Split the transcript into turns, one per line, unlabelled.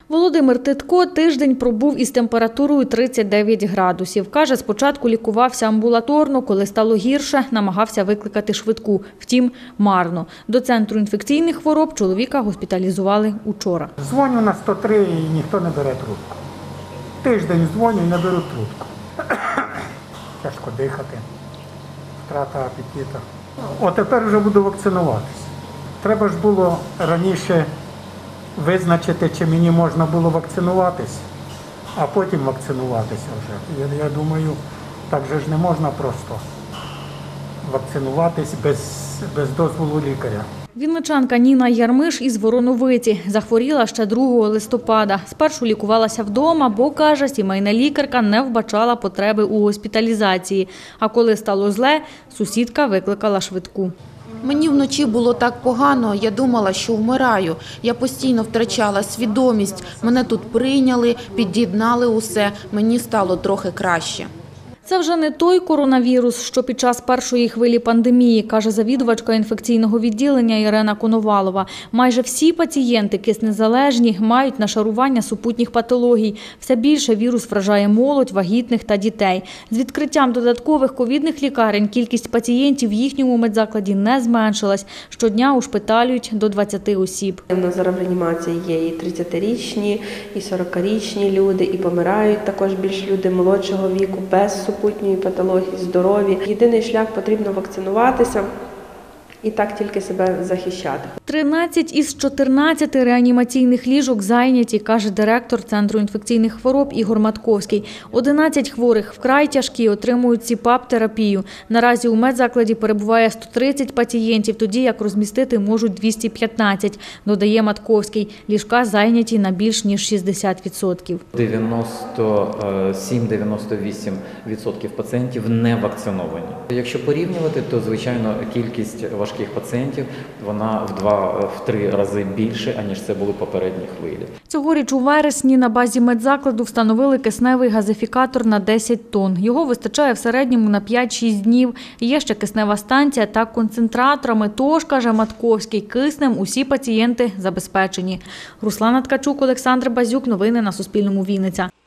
Володимир Титко тиждень пробув із температурою 39 градусів. Каже, спочатку лікувався амбулаторно, коли стало гірше, намагався викликати швидку. Втім, марно. До Центру інфекційних хвороб чоловіка госпіталізували учора.
Дзвоню на 103 і ніхто не бере трубку. Тиждень дзвоню і не беруть трубку. Тяжко дихати, втрата апетиту. Тепер вже буду вакцинуватися. Треба ж було раніше визначити, чи мені можна було вакцинуватись, а потім вакцинуватися вже. Я думаю, так же ж не можна просто вакцинуватись без дозволу лікаря.
Вінничанка Ніна Ярмиш із Вороновиці. Захворіла ще 2 листопада. Спершу лікувалася вдома, бо, каже, сімейна лікарка не вбачала потреби у госпіталізації. А коли стало зле, сусідка викликала швидку.
Мені вночі було так погано, я думала, що вмираю. Я постійно втрачала свідомість. Мене тут прийняли, під'єднали усе, мені стало трохи краще.
Це вже не той коронавірус, що під час першої хвилі пандемії, каже завідувачка інфекційного відділення Ірина Коновалова. Майже всі пацієнти киснезалежні мають нашарування супутніх патологій. Все більше вірус вражає молодь, вагітних та дітей. З відкриттям додаткових ковідних лікарень кількість пацієнтів в їхньому медзакладі не зменшилась. Щодня ушпиталюють до 20 осіб.
У нас зараз в реанімації є і 30-річні, і 40-річні люди, і помирають також більш люди молодшого віку, без супутньої патології, здорові. Єдиний шлях – потрібно вакцинуватися і так тільки себе захищати.
13 із 14 реанімаційних ліжок зайняті, каже директор Центру інфекційних хвороб Ігор Матковський. 11 хворих вкрай тяжкі, отримують ЦПАП-терапію. Наразі у медзакладі перебуває 130 пацієнтів, тоді як розмістити можуть 215, додає Матковський. Ліжка зайняті на більш ніж 60%.
97-98% пацієнтів не вакциновані. Якщо порівнювати, то, звичайно, кількість важких пацієнтів, вона в 2-3 рази більше, аніж це були попередні хвилі.
Цьогоріч у вересні на базі медзакладу встановили кисневий газифікатор на 10 тонн. Його вистачає в середньому на 5-6 днів. Є ще киснева станція та концентраторами. Тож, каже Матковський, киснем усі пацієнти забезпечені. Руслана Ткачук, Олександр Базюк. Новини на Суспільному. Вінниця.